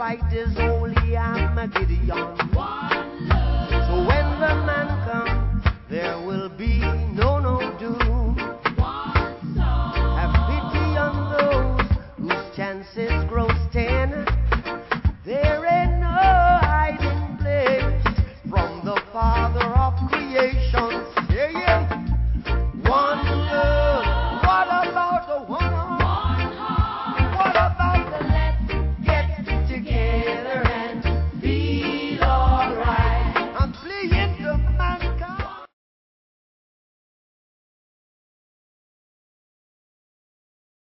fight is holy Armageddon. So when the man comes, there will be no doom. Have pity on those whose chances grow thin. There ain't no hiding place from the Father of creation.